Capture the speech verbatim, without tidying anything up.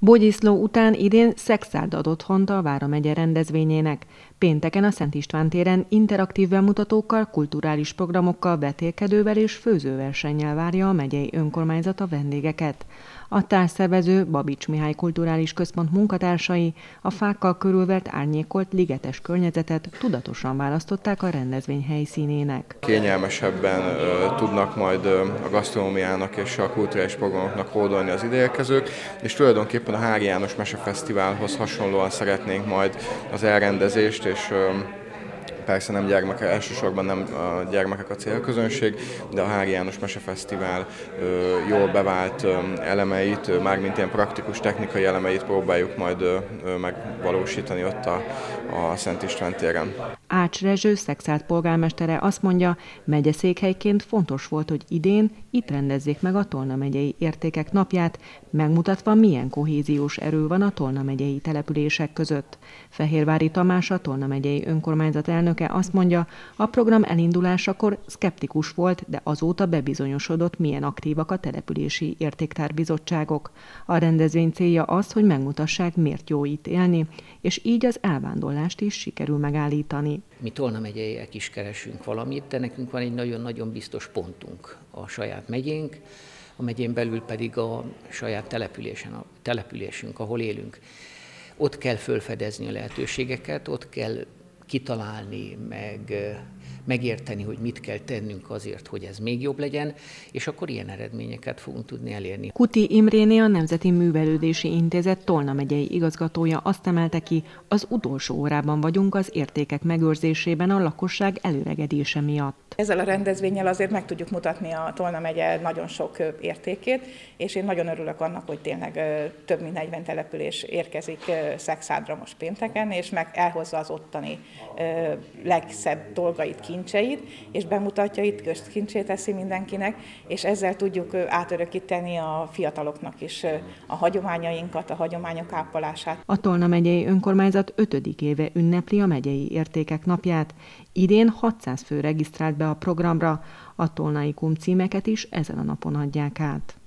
Bogyiszló után idén Szekszárd ad otthont a Vármegye rendezvényének. Pénteken a Szent István téren interaktív bemutatókkal, kulturális programokkal, vetélkedővel és főzőversennyel várja a megyei önkormányzat a vendégeket. A társszervező Babics Mihály Kulturális Központ munkatársai a fákkal körülvett árnyékolt ligetes környezetet tudatosan választották a rendezvény helyszínének. Kényelmesebben uh, tudnak majd uh, a gasztronómiának és a kulturális programoknak hódolni az ideérkezők, és tulajdonképpen a Hári János Mesefesztiválhoz hasonlóan szeretnénk majd az elrendezést, és uh, persze nem gyermekek, elsősorban nem a gyermekek a célközönség, de a Hári János Mesefesztivál jól bevált elemeit, mármint ilyen praktikus technikai elemeit próbáljuk majd megvalósítani ott a, a Szent István téren. Ács Rezső, Szekszárd polgármestere azt mondja, megyeszékhelyként fontos volt, hogy idén itt rendezzék meg a Tolna megyei értékek napját, megmutatva, milyen kohéziós erő van a Tolna megyei települések között. Fehérvári Tamás, a Tolna megyei önkormányzat elnöke azt mondja, a program elindulásakor szkeptikus volt, de azóta bebizonyosodott, milyen aktívak a települési értéktárbizottságok. A rendezvény célja az, hogy megmutassák, miért jó itt élni, és így az elvándorlást is sikerül megállítani. Mi Tolna megyeiek is keresünk valamit, de nekünk van egy nagyon-nagyon biztos pontunk, a saját megyénk, a megyén belül pedig a saját településen, a településünk, ahol élünk. Ott kell felfedezni a lehetőségeket, ott kell kitalálni, meg megérteni, hogy mit kell tennünk azért, hogy ez még jobb legyen, és akkor ilyen eredményeket fogunk tudni elérni. Kuti Imréné, a Nemzeti Művelődési Intézet Tolna megyei igazgatója azt emelte ki, az utolsó órában vagyunk az értékek megőrzésében a lakosság előregedése miatt. Ezzel a rendezvénnyel azért meg tudjuk mutatni a Tolna megye nagyon sok értékét, és én nagyon örülök annak, hogy tényleg több mint negyven település érkezik Szekszárdra most pénteken, és meg elhozza az ottani legszebb dolgait, kincseit, és bemutatja, itt közkincsét teszi mindenkinek, és ezzel tudjuk átörökíteni a fiataloknak is a hagyományainkat, a hagyományok ápolását. A Tolna megyei önkormányzat ötödik éve ünnepli a megyei értékek napját. Idén hatszáz fő regisztrált be a programra, a tolnai kum címeket is ezen a napon adják át.